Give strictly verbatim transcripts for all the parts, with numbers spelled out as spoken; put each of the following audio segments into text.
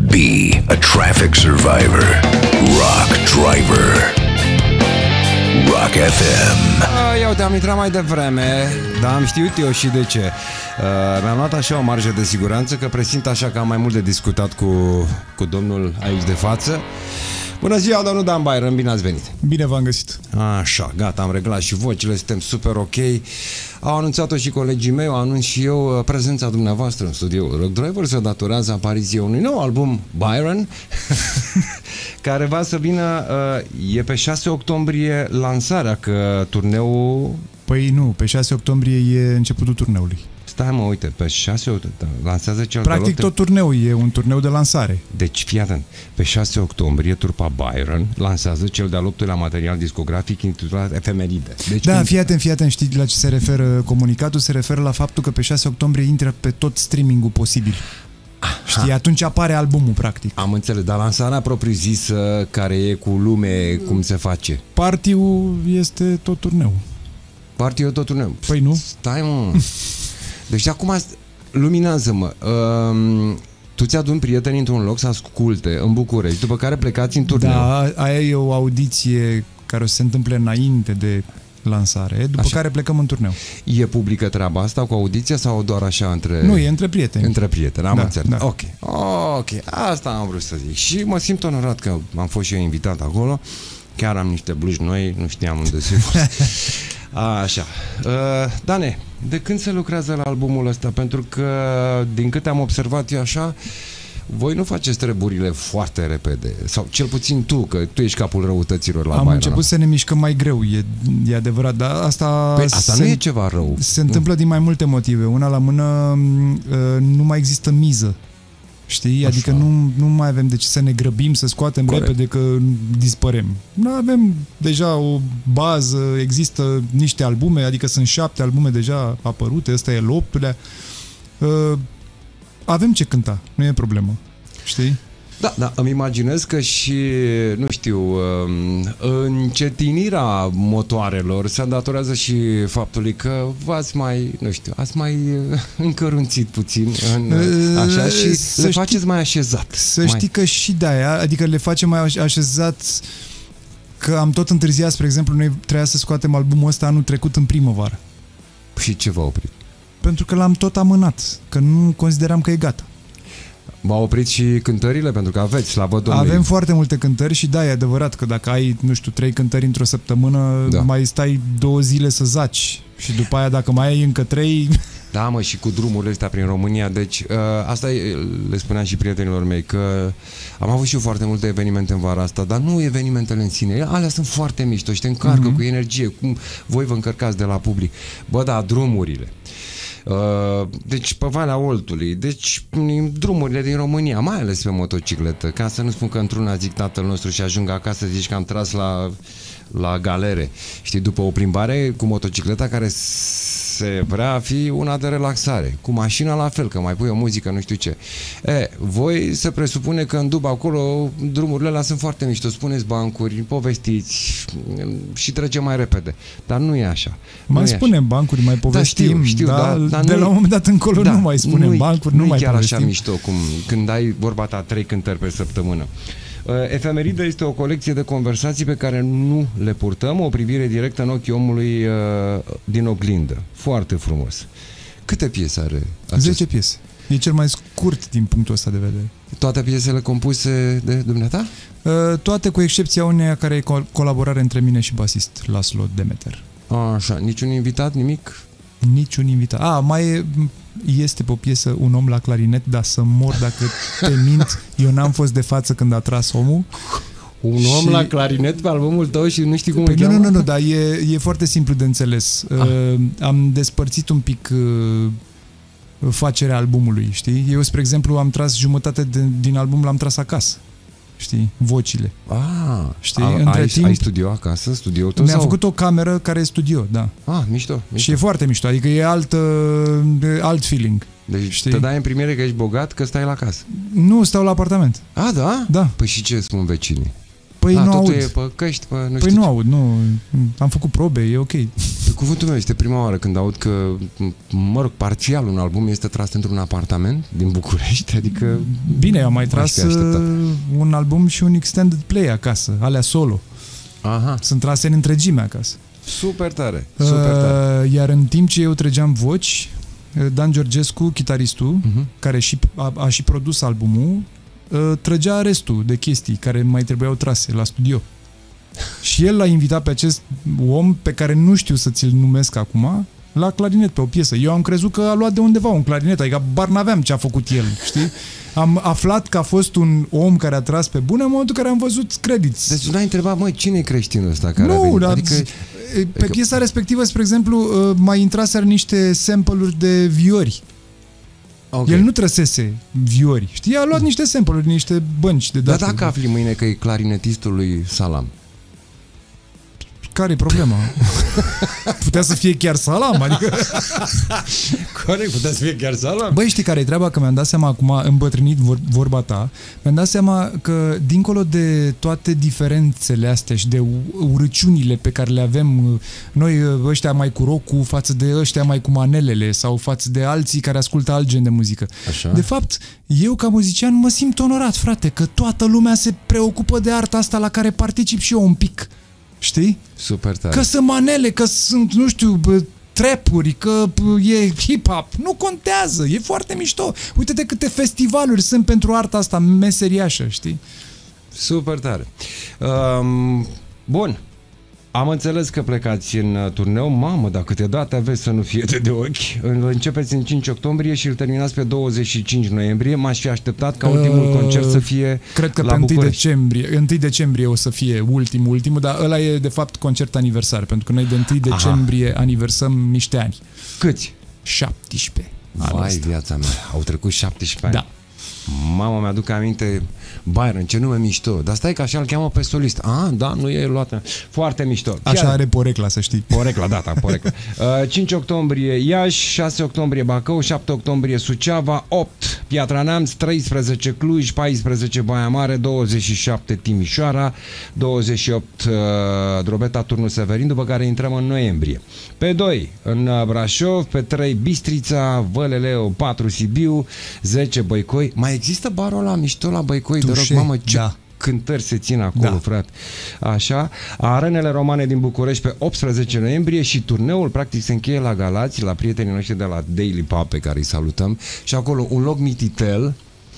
Be a traffic survivor. Rock driver. Rock F M. Uh, eu te-am intrat mai devreme, dar am știut eu și de ce. Uh, mi-am luat așa o marjă de siguranță, că presimt așa că am mai mult de discutat cu, cu domnul aici de față. Bună ziua, domnul Dan Byron, bine ați venit. Bine v-am găsit. Așa, gata, am reglat și vocile, suntem super ok. Au anunțat-o și colegii mei, o anunț și eu. Prezența dumneavoastră în studioul Rock Driver se datorează apariției unui nou album, Byron, care va să vină, e pe șase octombrie lansarea, că turneul... Păi nu, pe șase octombrie e începutul turneului. Stai mă, uite, pe șase octombrie lansează cel Practic tot turneul e un turneu de lansare. Deci, fii atent, pe șase octombrie trupa Byron lansează cel de-al optulea material discografic intitulat Efemeride. Deci, da, când... fii atent, fii atent, știi la ce se referă comunicatul? Se referă la faptul că pe șase octombrie intră pe tot streaming-ul posibil. Aha. Știi, atunci apare albumul, practic. Am înțeles, dar lansarea propriu-zisă, care e cu lume, cum se face? Party-ul este tot turneu. Party-ul tot turneu? Păi nu? Stai mă... Deci acum, luminează-mă, uh, tu ți-aduni prieteni într-un loc să asculte în București, după care plecați în turneu. Da, aia e o audiție care o să se întâmple înainte de lansare, după așa. Care plecăm în turneu. E publică treaba asta cu audiția sau doar așa între... Nu, e între prieteni. Între prieteni, am da, înțeles. Da. Ok, ok, asta am vrut să zic. Și mă simt onorat că am fost și eu invitat acolo. Chiar am niște blugi noi, nu știam unde se fost. Așa. Uh, Dane, de când se lucrează la albumul ăsta? Pentru că, din câte am observat eu așa, voi nu faceți treburile foarte repede. Sau cel puțin tu, că tu ești capul răutăților la Am Byron. început să ne mișcăm mai greu, e, e adevărat, dar asta... Păi asta se, nu e ceva rău. Se întâmplă din mai multe motive. Una la mână, nu mai există miză. Știi? Așa. Adică nu, nu mai avem de ce să ne grăbim, să scoatem Corect. repede că dispărem. Nu avem deja o bază, există niște albume, adică sunt șapte albume deja apărute, ăsta e al optulea. Uh, avem ce cânta, nu e problemă. Știi? Da, da, îmi imaginez că și, nu știu, încetinirea motoarelor se datorează și faptului că v-ați mai, nu știu, ați mai încărunțit puțin în, așa și să le faceți știi, mai așezat. Să mai... știi că și de-aia, adică le facem mai așezat, că am tot întârziat, spre exemplu, noi trebuia să scoatem albumul ăsta anul trecut în primăvară. Și ce v-a oprit? Pentru că l-am tot amânat, că nu consideram că e gata. M-au oprit și cântările, pentru că aveți, slavă Domnului. Avem foarte multe cântări și da, e adevărat că dacă ai, nu știu, trei cântări într-o săptămână, da. mai stai două zile să zaci și după aia dacă mai ai încă trei... Da, mă, și cu drumurile astea prin România, deci uh, asta e, le spuneam și prietenilor mei, că am avut și eu foarte multe evenimente în vara asta, dar nu evenimentele în sine, alea sunt foarte mișto și te încarcă mm-hmm. cu energie, cum voi vă încărcați de la public. Bă, da, drumurile. Deci pe Valea Oltului, deci drumurile din România, mai ales pe motocicletă, ca să nu spun că într-una zic tatăl nostru și ajung acasă, zici că am tras la, la galere, știi, după o plimbare cu motocicleta care se vrea a fi una de relaxare, cu mașina la fel, că mai pui o muzică, nu știu ce. E, voi se presupune că în dub acolo drumurile alea sunt foarte mișto, spuneți bancuri, povestiți și trecem mai repede, dar nu e așa. Mai spunem așa. Bancuri, mai povestim, da, știu, știu, da, da, dar de nu, la un moment dat încolo da, nu mai spunem bancuri, nu, nu mai chiar povestim. Așa mișto cum când ai vorba ta trei cântări pe săptămână. Efemeridă este o colecție de conversații pe care nu le purtăm, o privire directă în ochii omului uh, din oglindă. Foarte frumos. Câte piese are acest? zece piese. E cel mai scurt din punctul ăsta de vedere. Toate piesele compuse de dumneata? Uh, toate cu excepția uneia care e co- colaborare între mine și basist, Laszlo Demeter. Așa, niciun invitat, nimic? Niciun invitat. A, mai e, este pe o piesă un om la clarinet, dar să mor dacă te mint, eu n-am fost de față când a tras omul. Un și... om la clarinet pe albumul tău și nu știi cum păi îl cheamă? Nu, nu, nu, dar e, e foarte simplu de înțeles. Ah. Uh, am despărțit un pic uh, facerea albumului, știi? Eu, spre exemplu, am tras jumătate de, din album, l-am tras acasă. Știi? Vocile. Ah, știi? A, Între ai, timp, ai studio acasă? Studioul tău? Mi-a sau? făcut o cameră care e studio, da. Ah, mișto, mișto. Și e foarte mișto, adică e alt, alt feeling. Deci știi? te dai în primire că ești bogat, că stai la casă. Nu, stau la apartament. Ah, da? Da. Păi și ce spun vecinii? Păi A, nu totul aud. e pe căști, pe nu păi știu nu ce. aud, nu. Am făcut probe, e ok. Păi cuvântul meu, este prima oară când aud că, mă rog, parțial un album este tras într-un apartament din București, adică... Bine, am mai tras un album și un extended play acasă, alea solo. Aha. Sunt trase în întregime acasă. Super tare, super tare. Uh, iar în timp ce eu trăgeam voci, Dan Georgescu, chitaristul, uh-huh. care și, a, a și produs albumul, uh, trăgea restul de chestii care mai trebuiau trase la studio. Și el l-a invitat pe acest om, pe care nu știu să ți-l numesc acum, la clarinet pe o piesă. Eu am crezut că a luat de undeva un clarinet, adică bar n-aveam ce a făcut el, știi? Am aflat că a fost un om care a tras pe bune în momentul în care am văzut credits. Deci n-ai întrebat, măi, cine e creștinul ăsta care nu, a venit? Dar Adică... pe piesa respectivă, spre exemplu, mai intraseră niște sample-uri de viori. Okay. El nu trăsese viori, știi? A luat niște sample-uri, niște bănci de date. Dar dacă afli mâine că e clarinetistul lui Salam? Care e problema? Putea să fie chiar Salam, adică... Corect, putea să fie chiar Salam. Băi, știi care e treaba? Că mi-am dat seama acum, îmbătrânit vorba ta, mi-am dat seama că dincolo de toate diferențele astea și de urăciunile pe care le avem noi ăștia mai cu rock-ul față de ăștia mai cu manelele sau față de alții care ascultă alt gen de muzică. Așa? De fapt, eu ca muzician mă simt onorat, frate, că toată lumea se preocupă de arta asta la care particip și eu un pic. Știi? Super tare. Că sunt manele, că sunt, nu știu, trapuri, că e hip-hop. Nu contează, e foarte mișto. Uite-te câte festivaluri sunt pentru arta asta meseriașă, știi? Super tare. Um, bun. Am înțeles că plecați în turneu. Mamă, dar câte date aveți să nu fie de, de ochi. Începeți în cinci octombrie și îl terminați pe douăzeci și cinci noiembrie. M-aș fi așteptat ca ultimul uh, concert să fie cred că la pe București. întâi decembrie. întâi decembrie o să fie ultimul, ultimul, dar ăla e de fapt concert aniversar, pentru că noi de întâi decembrie Aha. aniversăm niște ani. Câți? șaptesprezece. Vai, viața mea. Au trecut șaptesprezece ani. Da. Mama, mi-aduc aminte Byron, ce nume mișto. Dar stai că așa îl cheamă pe solist. Ah, da, nu e luată. Foarte mișto. Chiar... Așa are porecla, să știi. Porecla, data, porecla. Uh, cinci octombrie Iași, șase octombrie Bacău, șapte octombrie Suceava, opt Piatra Neamț, treisprezece Cluj, paisprezece Baia Mare, douăzeci și șapte Timișoara, douăzeci și opt uh, Drobeta, Turnul Severin, după care intrăm în noiembrie. Pe doi în Brașov, pe trei Bistrița, Văleleu, patru Sibiu, zece Băicoi. Mai există barul ăla mișto la Băicoi? De rog, mamă, ce da. cântări se țin acolo, da. frate. Așa. Arenele Romane din București pe optsprezece noiembrie și turneul practic se încheie la Galați, la prietenii noștri de la Daily Pub, pe care îi salutăm. Și acolo un loc mititel.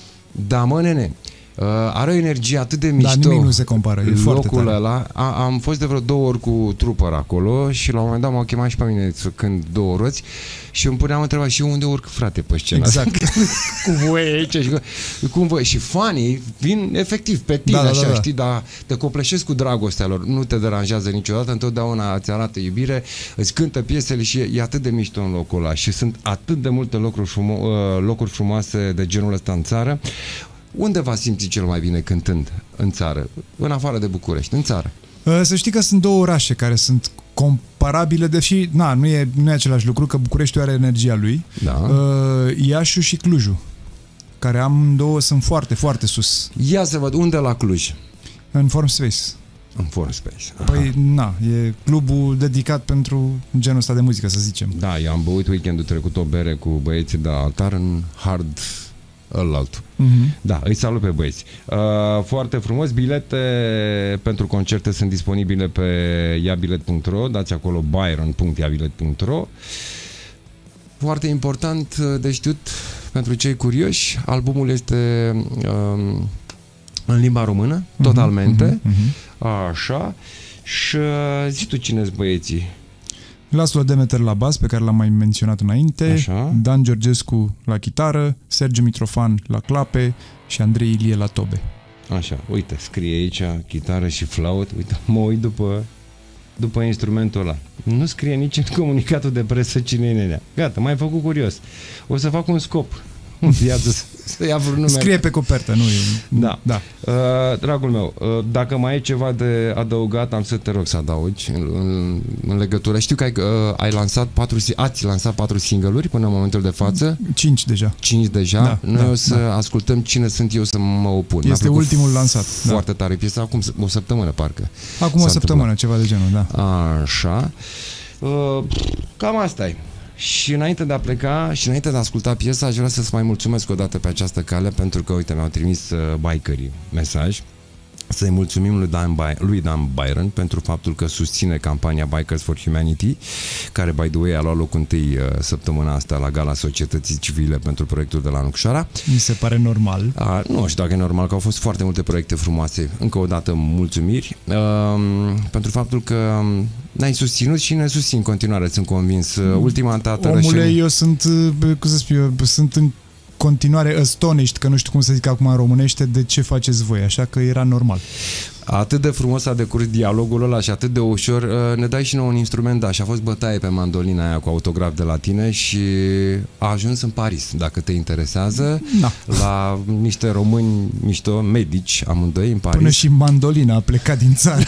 Da, mă, nene, Uh, are o energie atât de mișto. Dar nimic nu se compară, e foarte locul tare. ăla. A, am fost de vreo două ori cu Trooper acolo și la un moment dat m-au chemat și pe mine să cânt două roți și îmi puneam întrebat și eu unde urc, frate, pe scenă. Exact. Cu voi aici și, cum voi. Și fanii vin efectiv pe tine, da, da, așa, da, da. știi, dar te copleșesc cu dragostea lor. Nu te deranjează niciodată, întotdeauna îți arată iubire, îți cântă piesele și e, e atât de mișto în locul ăla și sunt atât de multe locuri, frumo- locuri frumoase de genul ăsta în țară. Unde v-ați simțit cel mai bine cântând în țară? În afară de București, în țară? Să știi că sunt două orașe care sunt comparabile, deși na, nu, e, nu e același lucru, că Bucureștiul are energia lui. Da. Iașiul și Clujul, care amândouă sunt foarte, foarte sus. Ia să văd, unde la Cluj? În Form Space. În Form Space. Păi, na, e clubul dedicat pentru genul ăsta de muzică, să zicem. Da, eu am băut weekendul trecut o bere cu băieții de altar în hard ălaltul. Uh-huh. Da, îi salut pe băieți. Uh, foarte frumos. Bilete pentru concerte sunt disponibile pe iabilet punct ro. Dați acolo byron punct iabilet punct ro. Foarte important de știut pentru cei curioși, albumul este um, în limba română, uh-huh, totalmente. Uh-huh, uh-huh. Așa. Și zi tu cine-s băieții? Laszlo Demeter la bas, pe care l-am mai menționat înainte, Așa. Dan Georgescu la chitară, Sergiu Mitrofan la clape și Andrei Ilie la tobe. Așa, uite, scrie aici chitară și flaut, uite, mă uit după, după instrumentul ăla. Nu scrie nici în comunicatul de presă cine e nenea. Gata, m-ai făcut curios. O să fac un scop în viață să ia vreun nume. Scrie pe copertă, nu e... Da. da. Uh, dragul meu, uh, dacă mai ai ceva de adăugat, am să te rog să adaugi în, în, în legătură. Știu că ai, uh, ai lansat patru, ați lansat patru single-uri până în momentul de față. Cinci deja. Cinci deja. Da, Noi da, o să da. ascultăm Cine sunt eu să mă opun. Este ultimul lansat. Foarte da. tare piesa, acum o săptămână parcă. Acum o săptămână, ceva de genul, da. Așa. Uh, cam asta e. Și înainte de a pleca și înainte de a asculta piesa, aș vrea să-ți mai mulțumesc o dată pe această cale, pentru că, uite, mi-au trimis uh, bikerii mesaj. Să-i mulțumim lui Dan, By- lui Dan Byron pentru faptul că susține campania Bikers for Humanity, care, by the way, a luat loc întâi uh, săptămâna asta la Gala Societății Civile pentru proiectul de la Nucșara. Mi se pare normal. A, nu știu dacă e normal, că au fost foarte multe proiecte frumoase. Încă o dată, mulțumiri uh, pentru faptul că ne-ai susținut și ne susțin în continuare, sunt convins. Uh, ultima dată... Omule, rășeni... eu sunt, cum să spun, eu sunt în continuare astonished, că nu știu cum să zic acum în românește, de ce faceți voi, așa că era normal. Atât de frumos a decurs dialogul ăla și atât de ușor, ne dai și nou un instrument, da, și a fost bătaie pe mandolina aia cu autograf de la tine și a ajuns în Paris, dacă te interesează, da. La niște români mișto, medici, amândoi în Paris. Până și mandolina a plecat din țară.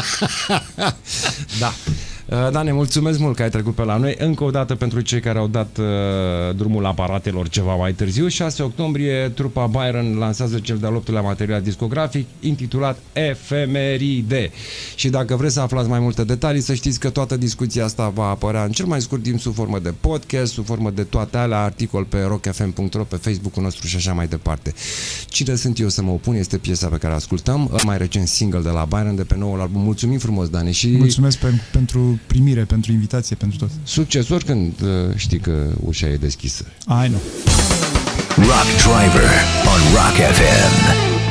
Da. Da, ne mulțumesc mult că ai trecut pe la noi. Încă o dată pentru cei care au dat uh, drumul aparatelor ceva mai târziu. șase octombrie, trupa Byron lansează cel de-al optulea material discografic intitulat Efemeride. Și dacă vreți să aflați mai multe detalii, să știți că toată discuția asta va apărea în cel mai scurt timp sub formă de podcast, sub formă de toate alea, articol pe rock f m punct r o, pe Facebook-ul nostru și așa mai departe. Cine sunt eu să mă opun este piesa pe care ascultăm, mai recent single de la Byron de pe noul album. Mulțumim frumos, Dani, și mulțumesc pe, pentru primire, pentru invitație, pentru tot. Succes oricând uh, știi că ușa e deschisă. I know. Rock Driver on Rock F M.